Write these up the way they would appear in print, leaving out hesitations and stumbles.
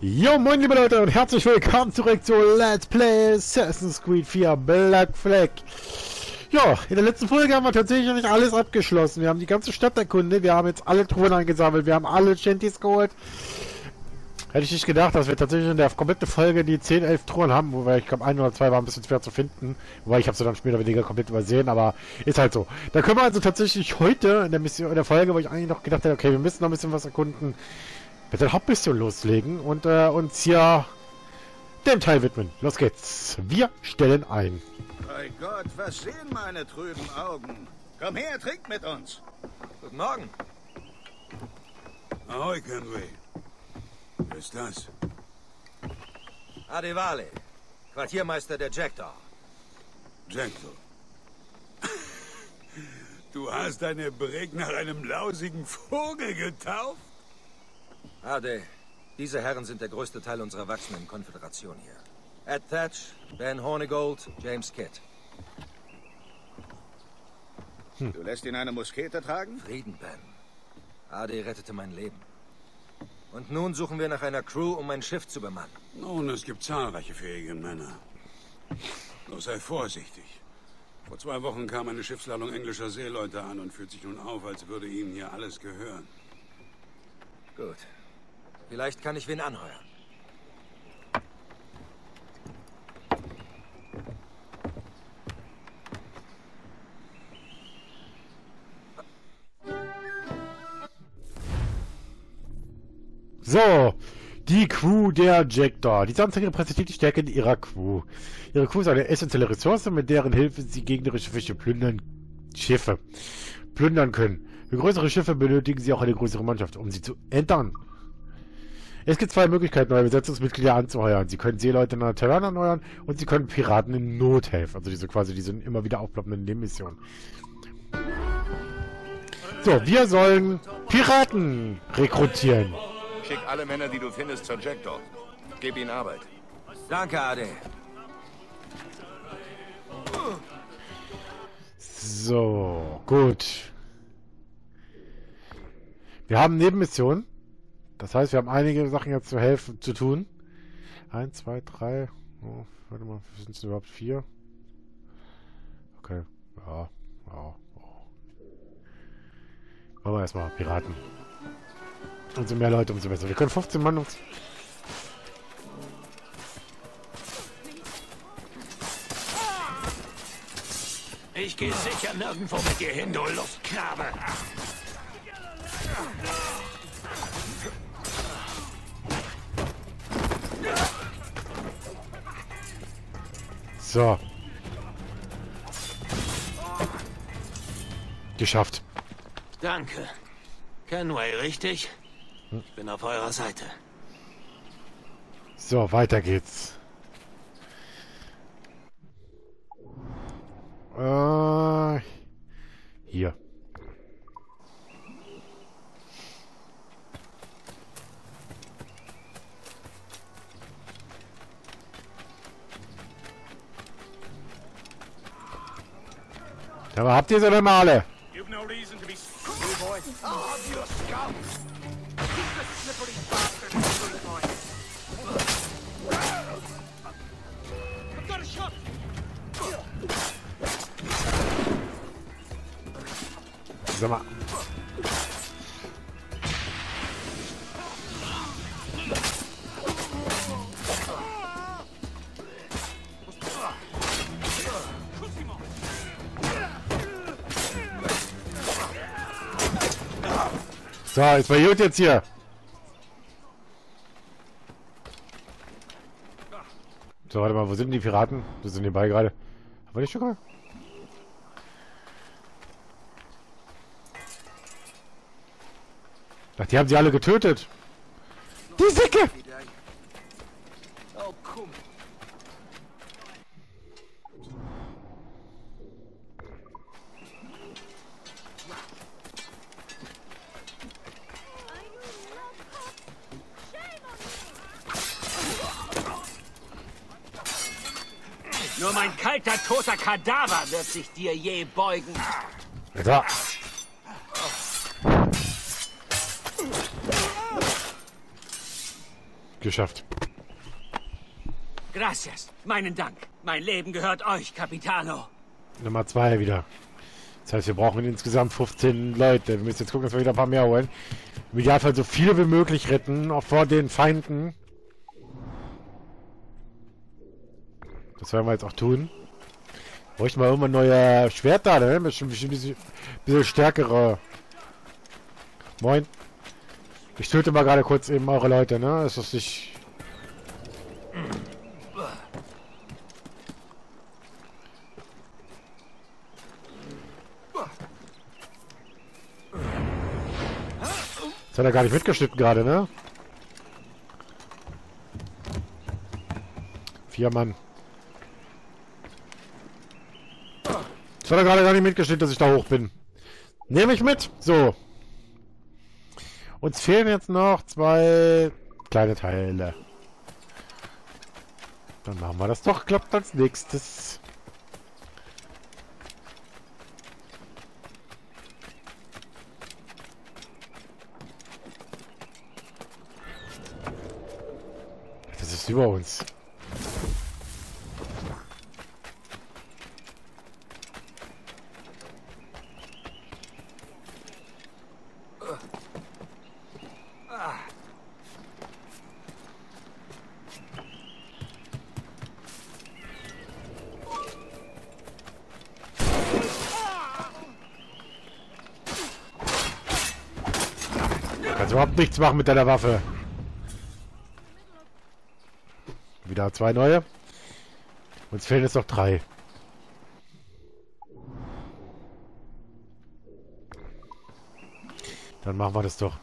Jo, moin liebe Leute und herzlich willkommen zurück zu Let's Play Assassin's Creed 4 Black Flag. Ja, in der letzten Folge haben wir tatsächlich noch nicht alles abgeschlossen. Wir haben die ganze Stadt erkundet, wir haben jetzt alle Truhen eingesammelt, wir haben alle Shanties geholt. Hätte ich nicht gedacht, dass wir tatsächlich in der kompletten Folge die 10, 11 Truhen haben, wobei ich glaube 1 oder 2 war ein bisschen schwer zu finden. Wobei ich habe sie dann später weniger komplett übersehen, aber ist halt so. Da können wir also tatsächlich heute in der Mission, in der Folge, wo ich eigentlich noch gedacht habe, okay, wir müssen noch ein bisschen was erkunden, mit der Hauptmission loslegen und uns hier dem Teil widmen. Los geht's. Wir stellen ein. Bei Gott, was sehen meine trüben Augen? Komm her, trink mit uns. Guten Morgen. Ahoi, Kenway. Wer ist das? Adewale, Quartiermeister der Jackdaw. Jackdaw. Du hast deine Brig nach einem lausigen Vogel getauft? Ade, diese Herren sind der größte Teil unserer wachsenden Konföderation hier. Ed Thatch, Ben Hornigold, James Kidd. Du lässt ihn eine Muskete tragen? Frieden, Ben. Ade rettete mein Leben. Und nun suchen wir nach einer Crew, um ein Schiff zu bemannen. Nun, es gibt zahlreiche fähige Männer. Nur sei vorsichtig. Vor 2 Wochen kam eine Schiffsladung englischer Seeleute an und fühlt sich nun auf, als würde ihnen hier alles gehören. Gut. Vielleicht kann ich wen anheuern. So, die Crew der Jackdaw. Diese Anzeige repräsentiert die Stärke ihrer Crew. Ihre Crew ist eine essentielle Ressource, mit deren Hilfe sie gegnerische Schiffe plündern können. Für größere Schiffe benötigen sie auch eine größere Mannschaft, um sie zu entern. Es gibt 2 Möglichkeiten, neue Besatzungsmitglieder anzuheuern. Sie können Seeleute in einer Taverne anheuern und sie können Piraten in Not helfen. Also diese immer wieder aufploppenden Nebenmissionen. So, wir sollen Piraten rekrutieren. Schick alle Männer, die du findest, zur Jackdaw. Gib ihnen Arbeit. Danke, Ade. So, gut. Wir haben Nebenmissionen. Das heißt, wir haben einige Sachen jetzt zu tun. 1, 2, 3. Oh, warte mal, sind es überhaupt 4? Okay. Ja. Oh. Machen wir erstmal Piraten. Umso mehr Leute, umso besser. Wir können 15 Mann uns... Ich gehe sicher nirgendwo mit dir hin, du Luftkrabbe. So. Geschafft. Danke. Kenway, richtig? Ich bin auf eurer Seite. So, weiter geht's. Hier. Aber habt ihr sie denn mal alle? Sag mal. So, jetzt war gut jetzt hier. So, warte mal, wo sind die Piraten? Wo sind die bei gerade? Haben wir die schon gerade? Ach, die haben sie alle getötet. Die Säcke! Oh, komm. Nur mein kalter, toter Kadaver wird sich dir je beugen. Alter. geschafft. Gracias. Meinen Dank. Mein Leben gehört euch, Capitano. Nummer 2 wieder. Das heißt, wir brauchen insgesamt 15 Leute. Wir müssen jetzt gucken, dass wir wieder ein paar mehr holen. Im Idealfall so viele wie möglich retten, auch vor den Feinden. Das werden wir jetzt auch tun. Bräuchten wir irgendwann neue Schwerter, ne? Bisschen stärkere. Moin. Ich töte mal gerade kurz eben eure Leute, ne? Ist das nicht... Das hat er gar nicht mitgeschnitten gerade, ne? 4 Mann. Das hat er gerade gar nicht mitgeschnitten, dass ich da hoch bin. Nehme ich mit. So. Uns fehlen jetzt noch 2 kleine Teile. Dann machen wir das doch. Klappt als nächstes. Das ist über uns. Kannst überhaupt nichts machen mit deiner Waffe. Wieder 2 neue. Uns fehlen jetzt noch 3. Dann machen wir das doch.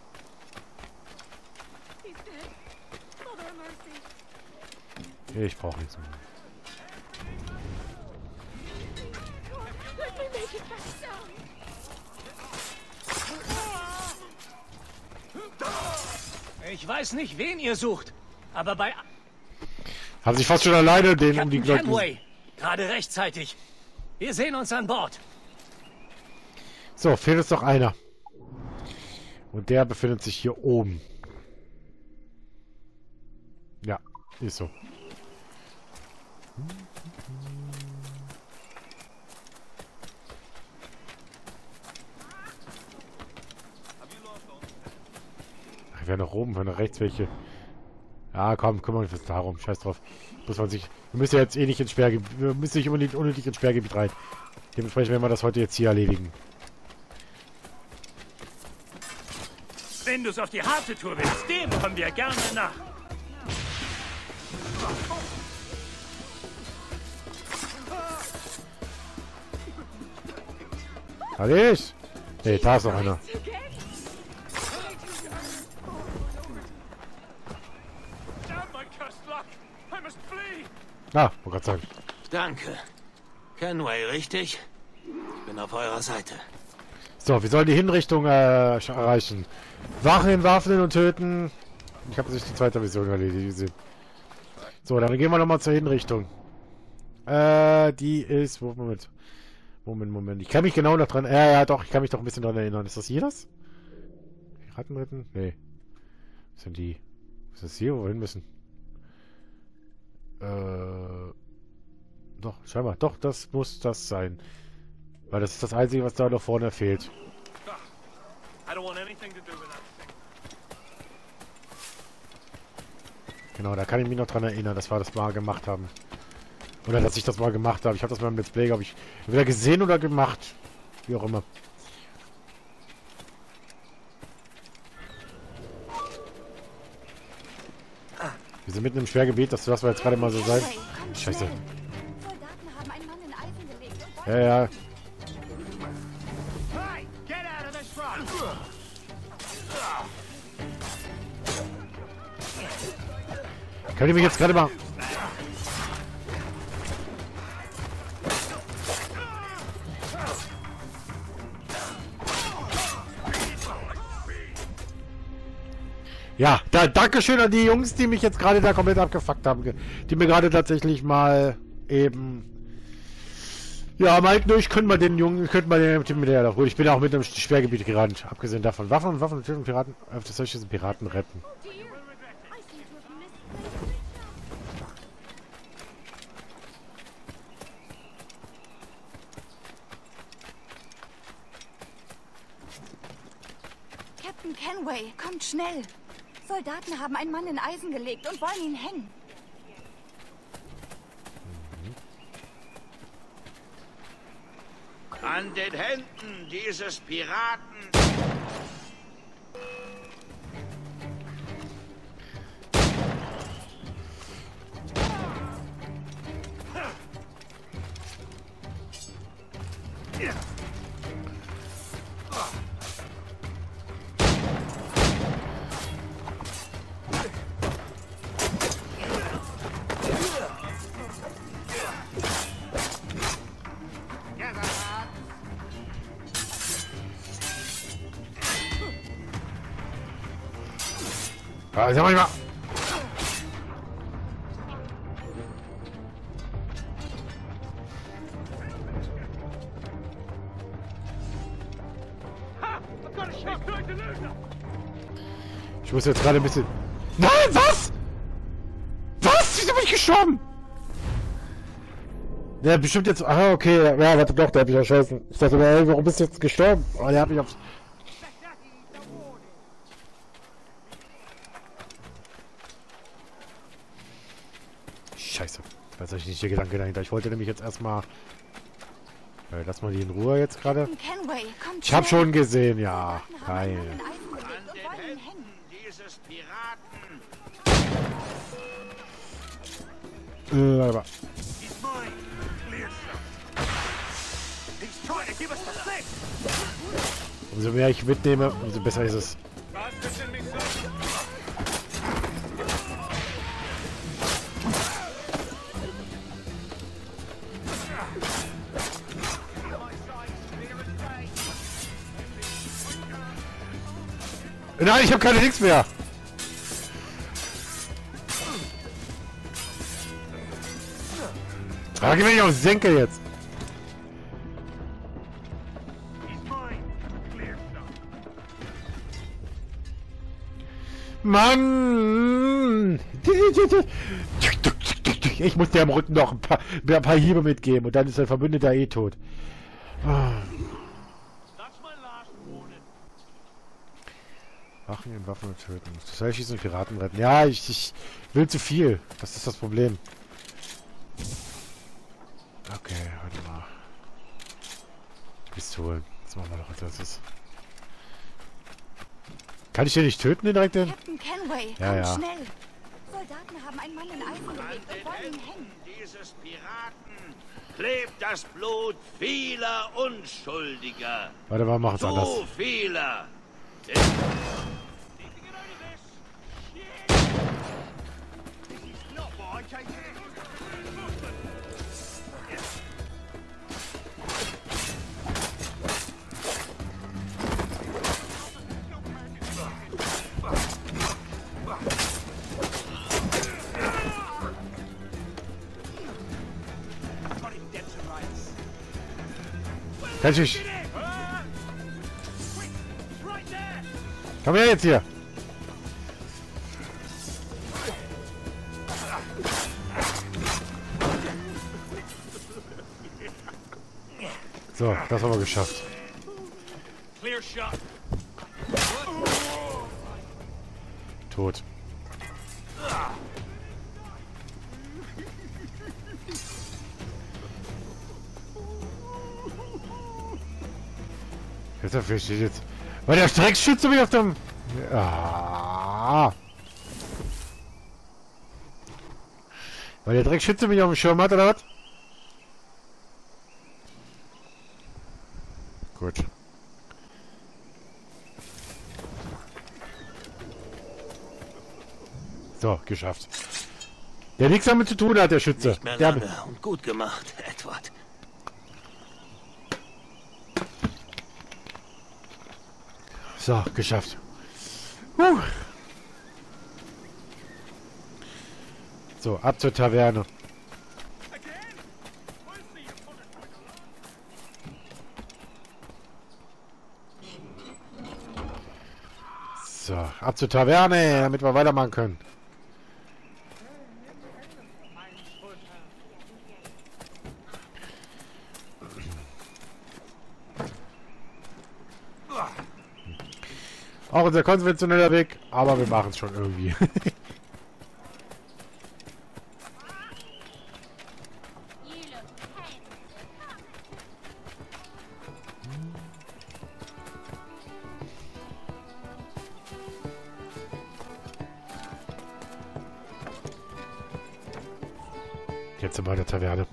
Ich brauche nichts mehr. Ich weiß nicht, wen ihr sucht, aber bei... Haben sich fast schon alleine den um die Captain Kenway, gerade rechtzeitig. Wir sehen uns an Bord. So, fehlt uns noch einer. Und der befindet sich hier oben. Ja, ist so. Ach, wer nach oben, wer nach rechts welche. Ja, komm, kümmern wir uns darum. Scheiß drauf. Wir müssen ja jetzt eh nicht ins Sperrgebiet. Wir müssen nicht unnötig ins Sperrgebiet rein. Dementsprechend werden wir das heute jetzt hier erledigen. Wenn du es auf die harte Tour willst, dem kommen wir gerne nach. Alles? Hey, da ist noch einer. Ah, wollte gerade sagen. Danke. Kenway, richtig? Ich bin auf eurer Seite. So, wir sollen die Hinrichtung erreichen. Wachen, entwaffnen und töten. Ich habe sich die zweite Mission erledigt. So, dann gehen wir nochmal zur Hinrichtung. Die ist... Moment. Ich kann mich genau noch dran... Ja, doch, ich kann mich doch ein bisschen dran erinnern. Ist das hier das? Piraten retten? Nee. Was sind die? Ist das hier, wo wir hin müssen? Doch, scheinbar. Doch, das muss das sein. Weil das ist das Einzige, was da noch vorne fehlt. Genau, da kann ich mich noch dran erinnern, dass wir das mal gemacht haben. Oder dass ich das mal gemacht habe. Ich habe das mal im Let's Play, glaube ich, entweder gesehen oder gemacht. Wie auch immer. Wir sind mitten im Schwergebiet, das lassen wir jetzt gerade mal so sein. Scheiße. Ja. Kann ich mich jetzt gerade mal... Ja, Dankeschön an die Jungs, die mich jetzt gerade da komplett abgefuckt haben. Die mir gerade tatsächlich mal eben... Ja, meinten, ich könnte mal den Jungen, mit der gut, ich bin auch mit dem Schwergebiet gerannt. Abgesehen davon, Waffen und Piraten, das soll ich diesen Piraten retten. Captain Kenway, kommt schnell. Soldaten haben einen Mann in Eisen gelegt und wollen ihn hängen. An den Händen dieses Piraten. Ah, sag mal. Ich muss jetzt gerade ein bisschen... Nein, was? Was? Wieso bin ich gestorben? Der bestimmt jetzt... Ah, okay. Ja, warte doch, der hat mich erschossen. Ich dachte, ey, warum bist du jetzt gestorben? Oh, der hat mich aufs... Scheiße. Weiß ich nicht, der Gedanke dahinter. Ich wollte nämlich jetzt erstmal... lass mal die in Ruhe jetzt gerade. Kenway, kommt Ich hab schnell. schon gesehen, ja. Soldaten haben einen Geil. Mann in Eisen gelegt An und den wollen ihn Händen hängen. dieses Piraten. Warte mal. Umso mehr ich mitnehme, umso besser ist es. Nein, ich habe keine Dings mehr. Da geh ich auf Senke jetzt. Mann! Ich muss dir am Rücken noch ein paar Hiebe mitgeben und dann ist der Verbündeter eh tot. Wachen in Waffen und töten. Soll schießen und Piraten retten? Ja, ich will zu viel. Das ist das Problem. Okay, warte mal. Pistolen. Jetzt machen wir noch als erstes. Kann ich den nicht töten, den direkt? Captain Kenway, Ja, kommt ja. schnell. Soldaten haben einen Mann in Eisen An gelegt und den wollen ihn Händen hängen. dieses Piraten klebt das Blut vieler Unschuldiger. Warte mal, machen es anders. So vieler. Kann ich nicht. Komm her jetzt hier. So, das haben wir geschafft. Tot. Jetzt dafür steht jetzt. Weil der Streckschütze mich auf dem. Ah. Weil der Dreckschütze mich auf dem Schirm hat, oder was? Gut. So, geschafft. Der nichts damit zu tun hat, der Schütze. Nicht mehr Der, lange und gut gemacht, Edward. so, geschafft. So, ab zur Taverne. So, ab zur Taverne, damit wir weitermachen können. Auch unser konventioneller Weg, aber wir machen es schon irgendwie. Jetzt sind wir in der Taverne.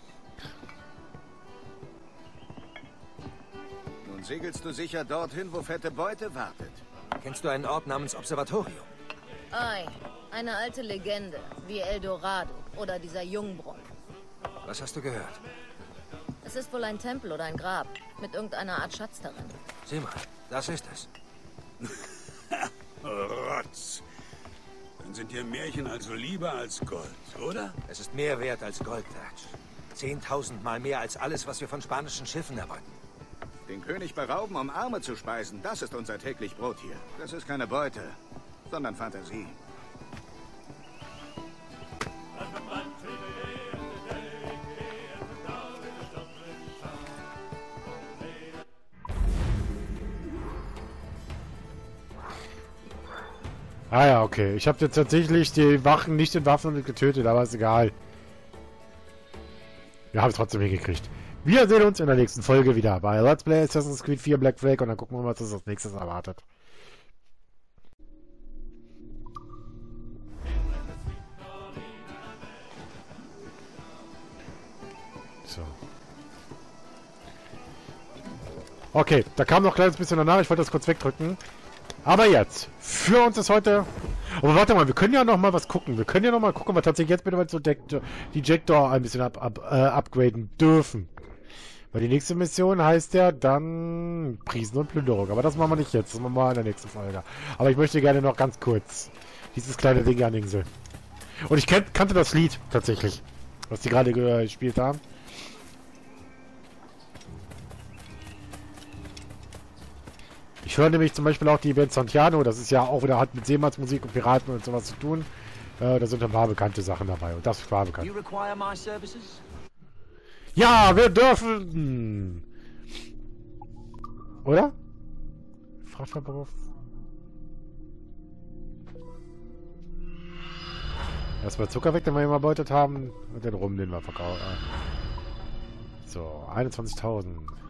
Nun segelst du sicher dorthin, wo fette Beute wartet. Kennst du einen Ort namens Observatorium? Ei, eine alte Legende, wie Eldorado oder dieser Jungbrunnen. Was hast du gehört? Es ist wohl ein Tempel oder ein Grab mit irgendeiner Art Schatz darin. Sieh mal, das ist es. Rotz. Dann sind dir Märchen also lieber als Gold, oder? Es ist mehr wert als Gold, Thatch. 10.000 Mal mehr als alles, was wir von spanischen Schiffen erbeuten. Den König berauben, um Arme zu speisen, das ist unser täglich Brot hier. Das ist keine Beute, sondern Fantasie. Ah ja, okay. Ich habe jetzt tatsächlich die Wachen nicht entwaffnet getötet, aber ist egal. Wir haben es trotzdem hingekriegt. Wir sehen uns in der nächsten Folge wieder bei Let's Play Assassin's Creed 4 Black Flag und dann gucken wir mal, was uns als nächstes erwartet. So. Okay, da kam noch ein kleines bisschen danach. Ich wollte das kurz wegdrücken. Aber jetzt, für uns ist heute... Aber warte mal, wir können ja noch mal was gucken. Wir können ja noch mal gucken, was tatsächlich jetzt mittlerweile so die Jackdaw ein bisschen upgraden dürfen. Weil die nächste Mission heißt ja dann Prisen und Plünderung. Aber das machen wir nicht jetzt, das machen wir in der nächsten Folge. Aber ich möchte gerne noch ganz kurz dieses kleine Ding anhängseln. Und ich kannte das Lied tatsächlich, was die gerade gespielt haben. Ich höre nämlich zum Beispiel auch die Band Santiano, das ist ja auch wieder, hat mit Seemannsmusik und Piraten und sowas zu tun. Da sind ein paar bekannte Sachen dabei und das war bekannt. Ja, wir dürfen! Oder? Frachtverbrauch. Erstmal Zucker weg, den wir immer erbeutet haben und den Rum, den wir verkaufen. So, 21.000.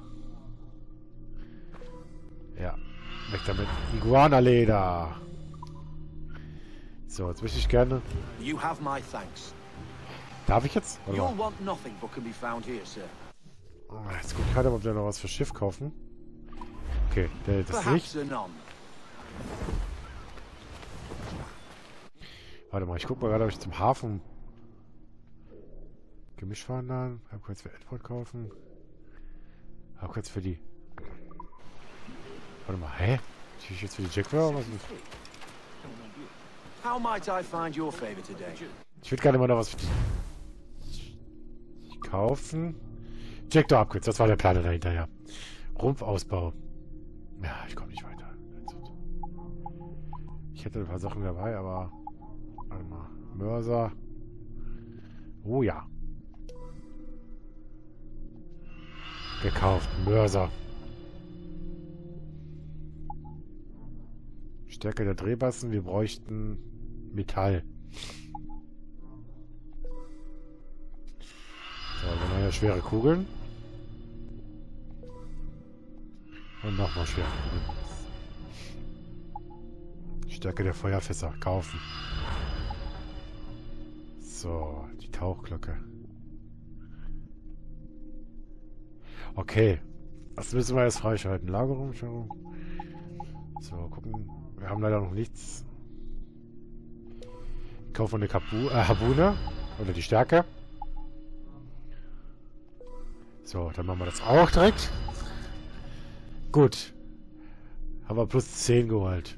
Ja, weg damit. Iguana-Leder. So, jetzt möchte ich gerne... Darf ich jetzt? Jetzt guck ich gerade, ob wir noch was für Schiff kaufen. Okay, das nicht. Warte mal, ich guck mal gerade, ob ich zum Hafen... Gemischwandern. Kurz für Edward kaufen. Kurz für die... Warte mal, hä? Ich jetzt für die Jackdaw? Was ist? Ich würde gerne mal noch was für die kaufen. Jackdaw Upgrades, das war der Plan dahinter, ja. Rumpfausbau. Ja, ich komme nicht weiter. Ich hätte ein paar Sachen dabei, aber... Warte mal. Mörser. Oh ja. Gekauft. Mörser. Stärke der Drehbassen. Wir bräuchten Metall. So, dann haben wir schwere Kugeln. Und nochmal schwere Kugeln. Stärke der Feuerfässer. Kaufen. So, die Tauchglocke. Okay. Was müssen wir jetzt freischalten? Lagerung? So, gucken. Wir haben leider noch nichts. Kaufen eine Habune. Oder die Stärke. So, dann machen wir das auch direkt. Gut. Haben wir plus 10 geholt.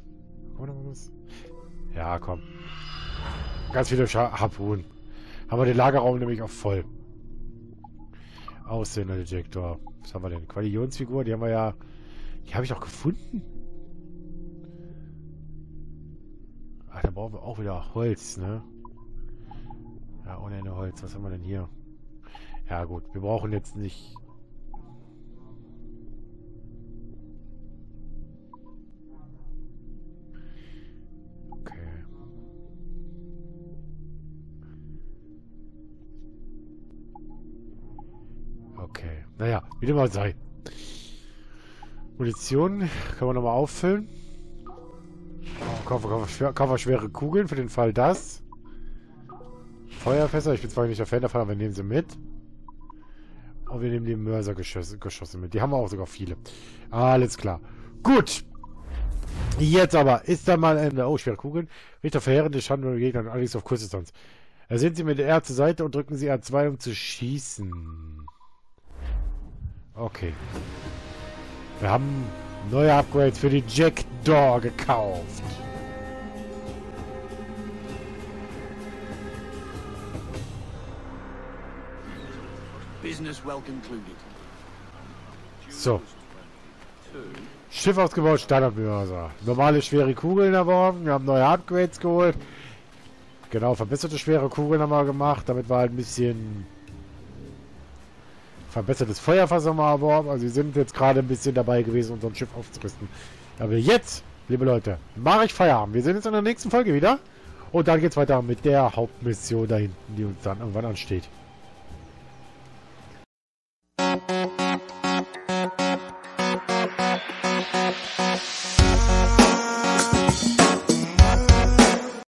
Ja, komm. Ganz viele Harpunen. Haben wir den Lagerraum nämlich auch voll. Aussehen, der Jackdaw. Was haben wir denn? Qualionsfigur, die haben wir ja... Die habe ich auch gefunden. Ach, da brauchen wir auch wieder Holz, ne? Ja, ohne Ende Holz. Was haben wir denn hier? Ja, gut. Wir brauchen jetzt nicht... Naja, wie dem auch sei. Munition kann man nochmal auffüllen. Koffer schwere Kugeln für den Fall das. Feuerfässer, ich bin zwar nicht der Fan davon, aber wir nehmen sie mit. Und wir nehmen die Mörsergeschosse mit. Die haben wir auch sogar viele. Alles klar. Gut. Jetzt aber ist da mal eine... Oh, schwere Kugeln. Richter verheerende Schaden und Gegner, allerdings auf Kurzdistanz. Sind Sie mit R zur Seite und drücken Sie R2, um zu schießen. Okay. Wir haben neue Upgrades für die Jackdaw gekauft. Business well concluded. So. Schiff ausgebaut, Standardmörser. Normale schwere Kugeln erworben. Wir haben neue Upgrades geholt. Genau, verbesserte schwere Kugeln haben wir gemacht, damit wir halt ein bisschen verbessertes Feuerfass haben wir erworben. Also wir sind jetzt gerade ein bisschen dabei gewesen, unser Schiff aufzurüsten. Aber jetzt, liebe Leute, mache ich Feierabend. Wir sehen uns in der nächsten Folge wieder. Und dann geht es weiter mit der Hauptmission da hinten, die uns dann irgendwann ansteht.